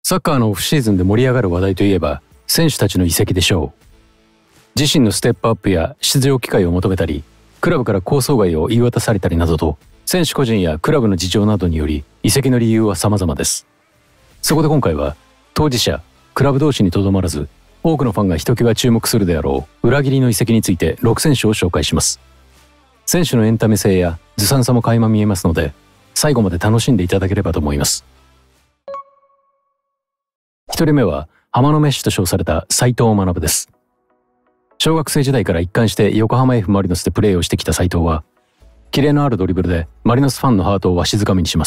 サッカーのオフシーズンで盛り上がる話題といえば選手たちの移籍でしょう。自身のステップアップや出場機会を求めたり、クラブから構想外を言い渡されたりなどと、選手個人やクラブの事情などにより移籍の理由は様々です。そこで今回は当事者、クラブ同士にとどまらず、多くのファンがひときわ注目するであろう裏切りの移籍について6選手を紹介します。選手のエンタメ性やずさんさも垣間見えますので、最後まで楽しんでいただければと思います。1人目はハマのメッシと称された斉藤学です。小学生時代から一貫して横浜 F マリノスでプレーをしてきた斉藤は、キレのあるドリブルでマリノスファンのハートをわしづかみにします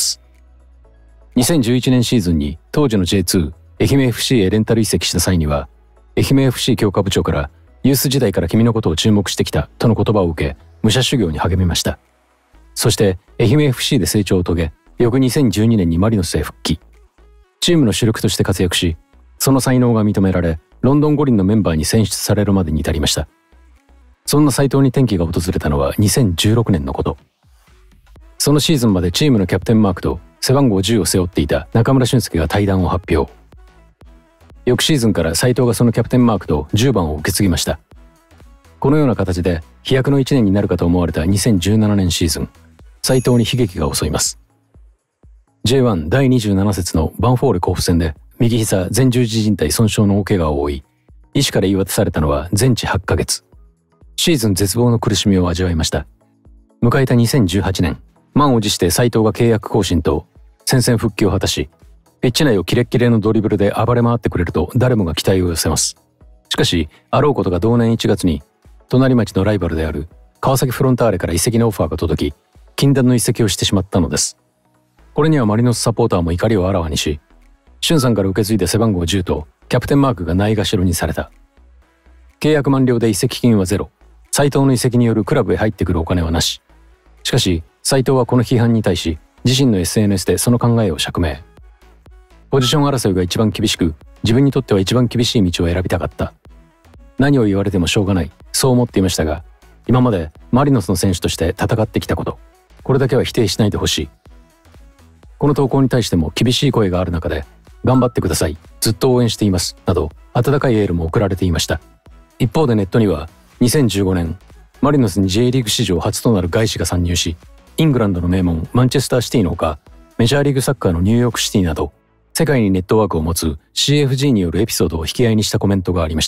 。2011年シーズンに当時の J2 愛媛 FC へレンタル移籍した際には、愛媛 FC 強化部長からユース時代から君のことを注目してきたとの言葉を受け、武者修行に励みました。そして愛媛 FC で成長を遂げ、翌2012年にマリノスへ復帰。チームの主力として活躍し、その才能が認められ、ロンドン五輪のメンバーに選出されるまでに至りました。そんな斉藤に転機が訪れたのは2016年のこと。そのシーズンまでチームのキャプテンマークと背番号10を背負っていた中村俊輔が退団を発表。翌シーズンから斉藤がそのキャプテンマークと10番を受け継ぎました。このような形で飛躍の1年になるかと思われた2017年シーズン、斉藤に悲劇が襲います。J1 第27節のバンフォーレ甲府戦で右膝前十字靭帯損傷の大怪我を負い、医師から言い渡されたのは全治8ヶ月。シーズン絶望の苦しみを味わいました。迎えた2018年、満を持して斉藤が契約更新と戦線復帰を果たし、ピッチ内をキレッキレのドリブルで暴れ回ってくれると誰もが期待を寄せます。しかし、あろうことが同年1月に隣町のライバルである川崎フロンターレから移籍のオファーが届き、禁断の移籍をしてしまったのです。これにはマリノスサポーターも怒りをあらわにし、俊さんから受け継いだ背番号10とキャプテンマークがないがしろにされた。契約満了で移籍金はゼロ。斉藤の移籍によるクラブへ入ってくるお金はなし。しかし、斉藤はこの批判に対し、自身の SNS でその考えを釈明。ポジション争いが一番厳しく、自分にとっては一番厳しい道を選びたかった。何を言われてもしょうがない、そう思っていましたが、今までマリノスの選手として戦ってきたこと、これだけは否定しないでほしい。この投稿に対しても厳しい声がある中で、頑張ってください、ずっと応援しています、など温かいエールも送られていました。一方でネットには、2015年、マリノスに J リーグ史上初となる外資が参入し、イングランドの名門マンチェスターシティのほか、メジャーリーグサッカーのニューヨークシティなど、世界にネットワークを持つ CFG によるエピソードを引き合いにしたコメントがありました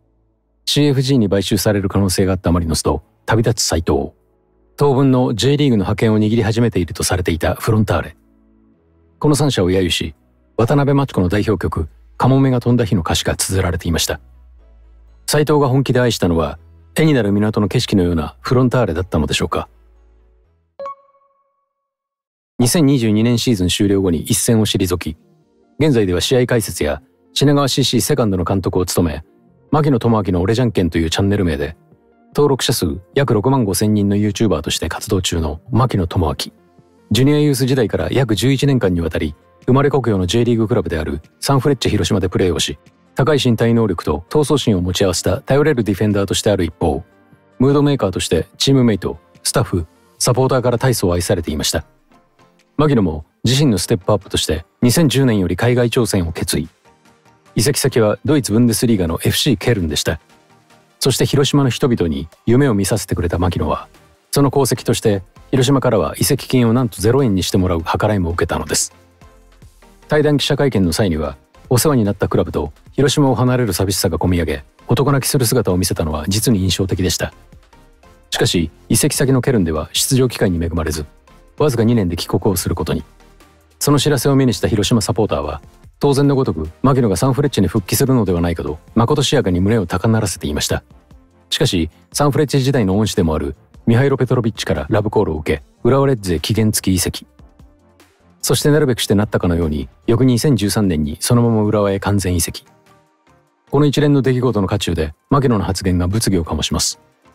。CFG に買収される可能性があったマリノスと旅立つ斉藤。当分の J リーグの覇権を握り始めているとされていたフロンターレ。この3社を揶揄し、渡辺真知子の代表曲「カモメが飛んだ日」の歌詞が綴られていました。斉藤が本気で愛したのは絵になる港の景色のようなフロンターレだったのでしょうか。2022年シーズン終了後に一線を退き、現在では試合解説や品川 CC セカンドの監督を務め、牧野智明の俺じゃんけんというチャンネル名で登録者数約6万5千人の YouTuber として活動中の牧野智明。ジュニアユース時代から約11年間にわたり、生まれ故郷の J リーグクラブであるサンフレッチェ広島でプレーをし、高い身体能力と闘争心を持ち合わせた頼れるディフェンダーとしてある一方、ムードメーカーとしてチームメイト、スタッフ、サポーターから大層愛されていました。牧野も自身のステップアップとして2010年より海外挑戦を決意。移籍先はドイツブンデスリーガの FC ケルンでした。そして広島の人々に夢を見させてくれた牧野は、その功績として広島からは移籍金をなんと0円にしてもらう計らいも受けたのです。対談記者会見の際には、お世話になったクラブと広島を離れる寂しさがこみ上げ、男泣きする姿を見せたのは実に印象的でした。しかし、移籍先のケルンでは出場機会に恵まれず、わずか2年で帰国をすることに。その知らせを目にした広島サポーターは、当然のごとく牧野がサンフレッチェに復帰するのではないかと、まことしやかに胸を高鳴らせていました。しかし、サンフレッチェ時代の恩師でもあるミハイロ・ペトロビッチからラブコールを受け、浦和レッズへ期限付き移籍。そしてなるべくしてなったかのように、翌2013年にそのまま浦和へ完全移籍。この一連の出来事の渦中で、牧野の発言が物議を醸します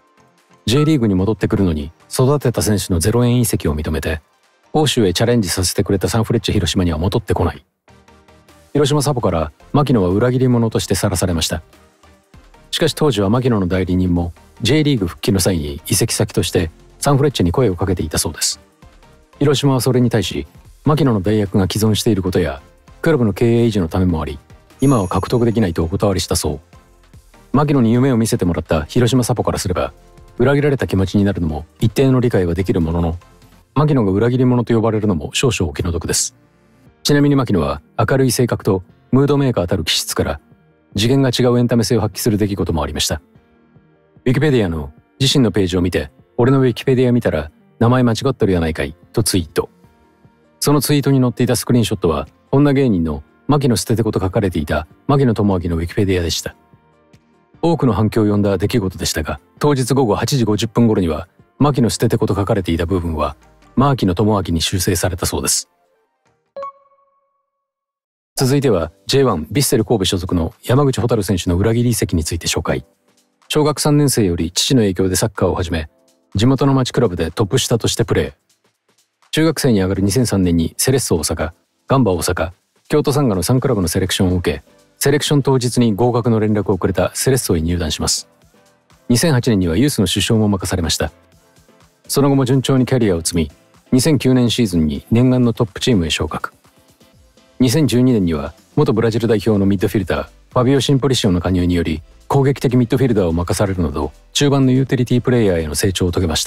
。J リーグに戻ってくるのに、育てた選手の0円移籍を認めて、欧州へチャレンジさせてくれたサンフレッチェ広島には戻ってこない。広島サポから牧野は裏切り者としてさらされました。しかし当時は牧野の代理人も J リーグ復帰の際に移籍先としてサンフレッチェに声をかけていたそうです。広島はそれに対し、牧野の代役が既存していることやクラブの経営維持のためもあり、今は獲得できないとお断りしたそう。牧野に夢を見せてもらった広島サポからすれば、裏切られた気持ちになるのも一定の理解はできるものの、牧野が裏切り者と呼ばれるのも少々お気の毒です。ちなみに牧野は明るい性格とムードメーカーたる気質から次元が違うエンタメ性を発揮する出来事もありました。ウィキペディアの自身のページを見て、俺のウィキペディア見たら名前間違ってるやないかいとツイート。そのツイートに載っていたスクリーンショットは女芸人の牧野捨ててこと書かれていた牧野智明のウィキペディアでした。多くの反響を呼んだ出来事でしたが、当日午後8時50分頃には牧野捨ててこと書かれていた部分は牧野智明に修正されたそうです。続いては J1 ヴィッセル神戸所属の山口蛍選手の裏切り移籍について紹介。小学3年生より父の影響でサッカーを始め、地元の町クラブでトップ下としてプレー。中学生に上がる2003年にセレッソ大阪、ガンバ大阪、京都サンガの3クラブのセレクションを受け、セレクション当日に合格の連絡をくれたセレッソへ入団します。2008年にはユースの主将も任されました。その後も順調にキャリアを積み、2009年シーズンに念願のトップチームへ昇格。2012年には元ブラジル代表のミッドフィルダー、ファビオ・シンポリシオの加入により、攻撃的ミッドフィルダーを任されるなど、中盤のユーティリティプレイヤーへの成長を遂げました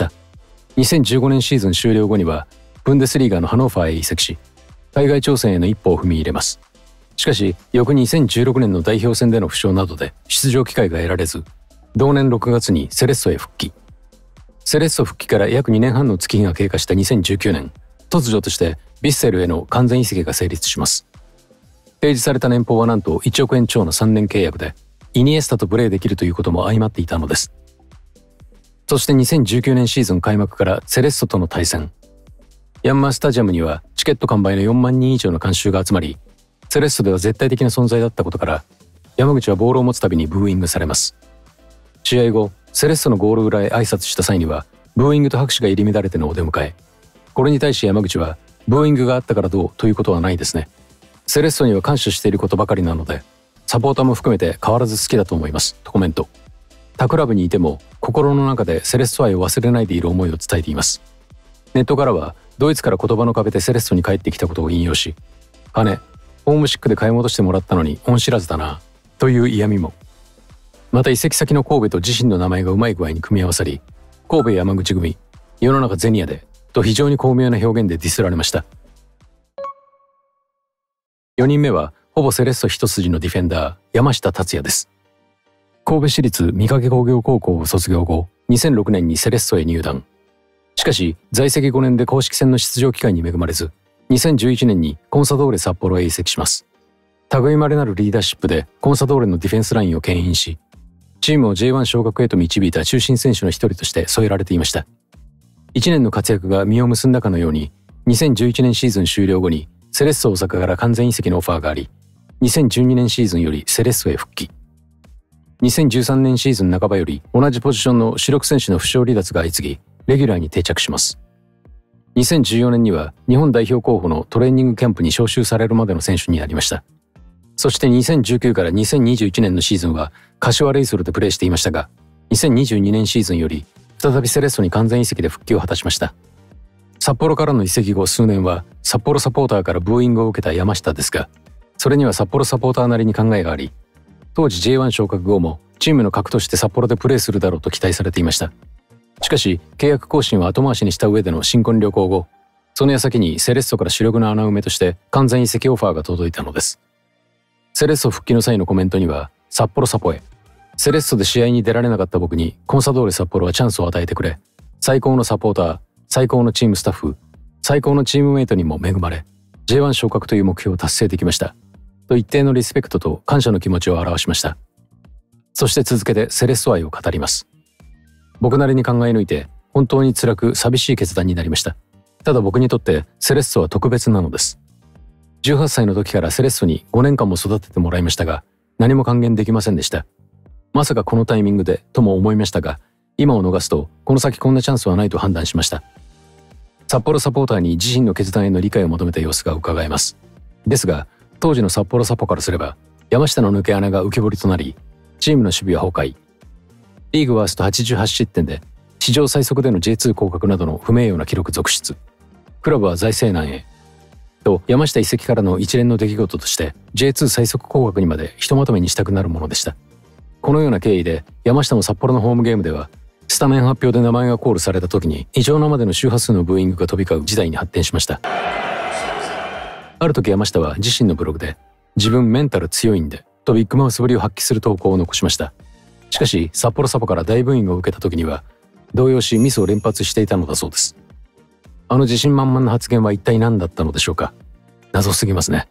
。2015年シーズン終了後には、ブンデスリーガのハノーファーへ移籍し、海外挑戦への一歩を踏み入れます。しかし、翌2016年の代表戦での負傷などで出場機会が得られず、同年6月にセレッソへ復帰。セレッソ復帰から約2年半の月日が経過した2019年、突如としてヴィッセルへの完全移籍が成立します。提示された年俸はなんと1億円超の3年契約で、イニエスタとプレーできるということも相まっていたのです。そして2019年シーズン開幕からセレッソとの対戦。ヤンマースタジアムにはチケット完売の4万人以上の観衆が集まり、セレッソでは絶対的な存在だったことから、山口はボールを持つたびにブーイングされます。試合後、セレッソのゴール裏へ挨拶した際には、ブーイングと拍手が入り乱れてのお出迎え。これに対し山口は、ブーイングがあったからどうということはないですね。セレッソには感謝していることばかりなので、サポーターも含めて変わらず好きだと思いますとコメント。他クラブにいても心の中でセレッソ愛を忘れないでいる思いを伝えています。ネットからはドイツから言葉の壁でセレッソに帰ってきたことを引用し、金、ホームシックで買い戻してもらったのに恩知らずだなという嫌味も。また移籍先の神戸と自身の名前がうまい具合に組み合わさり、神戸山口組、世の中ゼニアでと非常に巧妙な表現でディスられました。4人目はほぼセレッソ一筋のディフェンダー、山下達也です。神戸市立御影工業高校を卒業後、2006年にセレッソへ入団。しかし、在籍5年で公式戦の出場機会に恵まれず、2011年にコンサドーレ札幌へ移籍します。類まれなるリーダーシップでコンサドーレのディフェンスラインを牽引し、チームを J1 昇格へと導いた中心選手の一人として添えられていました。1年の活躍が実を結んだかのように、2011年シーズン終了後にセレッソ大阪から完全移籍のオファーがあり、2012年シーズンよりセレッソへ復帰。2013年シーズン半ばより同じポジションの主力選手の負傷離脱が相次ぎ、レギュラーに定着します。2014年には日本代表候補のトレーニングキャンプに招集されるまでの選手になりました。そして2019から2021年のシーズンは柏レイソルでプレーしていましたが、2022年シーズンより再びセレッソに完全移籍で復帰を果たしました。札幌からの移籍後数年は札幌サポーターからブーイングを受けた山下ですが、それには札幌サポーターなりに考えがあり、当時 J1 昇格後もチームの核として札幌でプレーするだろうと期待されていました。しかし契約更新は後回しにした上での新婚旅行後、その矢先にセレッソから主力の穴埋めとして完全移籍オファーが届いたのです。セレッソ復帰の際のコメントには、札幌サポへ、セレッソで試合に出られなかった僕にコンサドーレ札幌はチャンスを与えてくれ、最高のサポーター、最高のチームスタッフ、最高のチームメイトにも恵まれ、J1 昇格という目標を達成できました。と一定のリスペクトと感謝の気持ちを表しました。そして続けてセレッソ愛を語ります。僕なりに考え抜いて本当に辛く寂しい決断になりました。ただ僕にとってセレッソは特別なのです。18歳の時からセレッソに5年間も育ててもらいましたが、何も還元できませんでした。まさかこのタイミングでとも思いましたが、今を逃すとこの先こんなチャンスはないと判断しました。札幌サポーターに自身の決断への理解を求めた様子が伺えます。ですが、当時の札幌サポからすれば、山下の抜け穴が浮き彫りとなり、チームの守備は崩壊。リーグワースト88失点で、史上最速での J2 降格などの不名誉な記録続出。クラブは財政難へ。 と山下移籍からの一連の出来事として J2 最速降格にまでひとまとめにしたくなるものでした。このような経緯で山下も札幌のホームゲームではスタメン発表で名前がコールされた時に異常なまでの周波数のブーイングが飛び交う事態に発展しました。ある時山下は自身のブログで自分メンタル強いんでとビッグマウスぶりを発揮する投稿を残しました。しかし札幌サポから大ブーイングを受けた時には動揺しミスを連発していたのだそうです。あの自信満々な発言は一体何だったのでしょうか。謎すぎますね。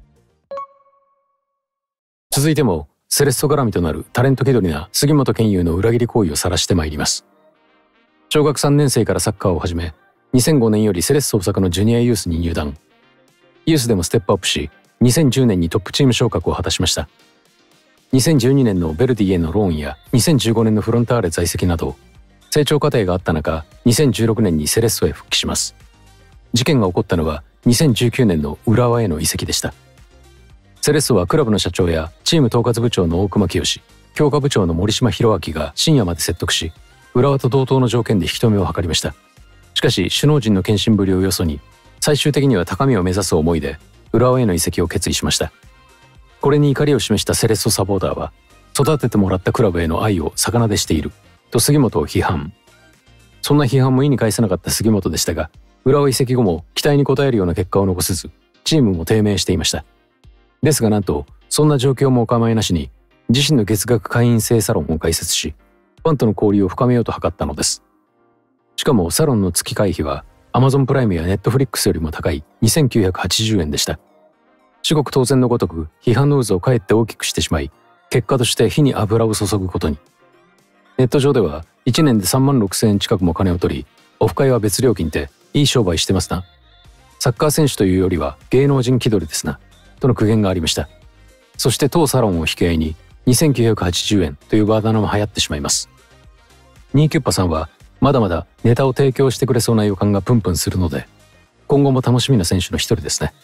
続いてもセレッソ絡みとなるタレント気取りな杉本健佑の裏切り行為を晒してまいります。小学3年生からサッカーを始め、2005年よりセレッソ大阪のジュニアユースに入団。ユースでもステップアップし、2010年にトップチーム昇格を果たしました。2012年のベルディへのローンや2015年のフロンターレ在籍など、成長過程があった中、2016年にセレッソへ復帰します。事件が起こったのは2019年の浦和への移籍でした。セレッソはクラブの社長やチーム統括部長の大熊清、強化部長の森島博明が深夜まで説得し、浦和と同等の条件で引き止めを図りました。しかし首脳陣の献身ぶりをよそに、最終的には高みを目指す思いで浦和への移籍を決意しました。これに怒りを示したセレッソサポーターは、育ててもらったクラブへの愛を逆なでしていると杉本を批判。そんな批判も意に介せなかった杉本でしたが、浦和移籍後も期待に応えるような結果を残せず、チームも低迷していました。ですがなんとそんな状況もお構いなしに自身の月額会員制サロンを開設し、ファンとの交流を深めようと図ったのです。しかもサロンの月会費は Amazon プライムや Netflix よりも高い2980円でした。至極当然のごとく批判の渦をかえって大きくしてしまい、結果として火に油を注ぐことに。ネット上では1年で3万6千円近くも金を取り、オフ会は別料金っていい商売してますな。サッカー選手というよりは芸能人気取りですな。との苦言がありました。そして当サロンを引き合いに2980円というワードも流行ってしまいます。ニーキュッパさんはまだまだネタを提供してくれそうな予感がプンプンするので、今後も楽しみな選手の一人ですね。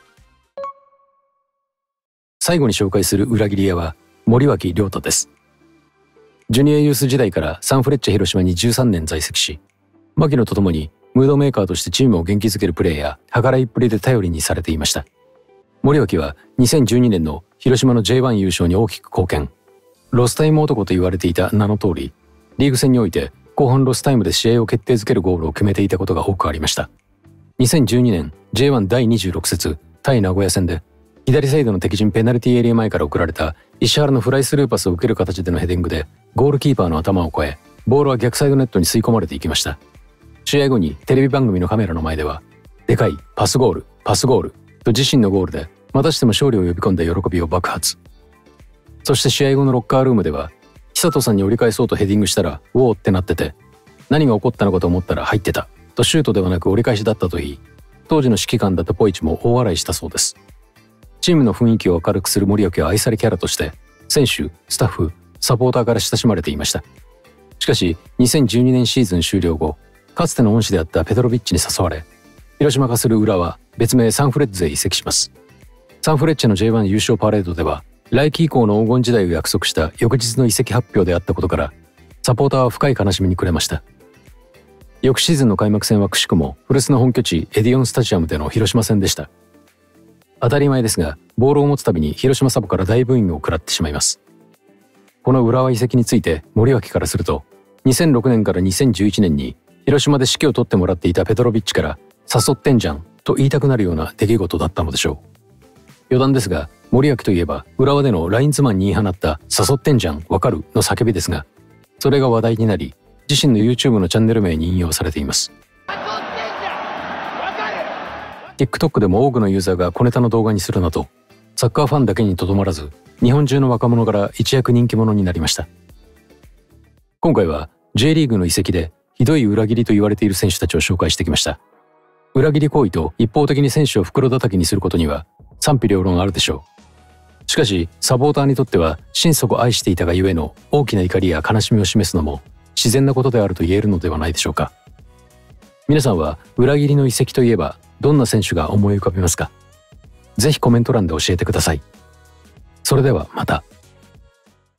最後に紹介する裏切り屋は森脇亮太です。ジュニアユース時代からサンフレッチェ広島に13年在籍し、牧野と共にムードメーカーとしてチームを元気づけるプレーや計らいっぷりで頼りにされていました。森脇は2012年の広島の J1 優勝に大きく貢献。ロスタイム男と言われていた名の通り、リーグ戦において後半ロスタイムで試合を決定づけるゴールを決めていたことが多くありました。2012年 J1 第26節対名古屋戦で、左サイドの敵陣ペナルティーエリア前から送られた石原のフライスルーパスを受ける形でのヘディングでゴールキーパーの頭を越え、ボールは逆サイドネットに吸い込まれていきました。試合後にテレビ番組のカメラの前では、でかいパスゴールパスゴールと自身のゴールでまたしても勝利を呼び込んだ喜びを爆発。そして試合後のロッカールームでは、久人さんに折り返そうとヘディングしたらウォーってなってて、何が起こったのかと思ったら入ってたとシュートではなく折り返しだったといい、当時の指揮官だったポイチも大笑いしたそうです。チームの雰囲気を明るくする森脇は愛されキャラとして選手、スタッフ、サポーターから親しまれていました。しかし2012年シーズン終了後、かつての恩師であったペトロビッチに誘われ、広島化する浦和、別名サンフレッズへ移籍します。サンフレッチェの J1 優勝パレードでは来季以降の黄金時代を約束した翌日の移籍発表であったことから、サポーターは深い悲しみに暮れました。翌シーズンの開幕戦はくしくも古巣の本拠地エディオンスタジアムでの広島戦でした。当たり前ですが、ボールを持つたびに広島サポから大ブーイングを食らってしまいます。この浦和移籍について森脇からすると、2006年から2011年に広島で指揮を執ってもらっていたペトロビッチから誘ってんじゃんと言いたくなるような出来事だったのでしょう。余談ですが、森脇といえば浦和でのラインズマンに言い放った誘ってんじゃんわかるの叫びですが、それが話題になり、自身の YouTube のチャンネル名に引用されています。TikTok でも多くのユーザーが小ネタの動画にするなど、サッカーファンだけにとどまらず、日本中の若者から一躍人気者になりました。今回は J リーグの移籍でひどい裏切りと言われている選手たちを紹介してきました。裏切り行為と一方的に選手を袋叩きにすることには賛否両論あるでしょう。しかしサポーターにとっては心底愛していたがゆえの大きな怒りや悲しみを示すのも自然なことであると言えるのではないでしょうか。皆さんは裏切りの移籍といえばどんな選手が思い浮かびますか？ぜひコメント欄で教えてください。それではまた。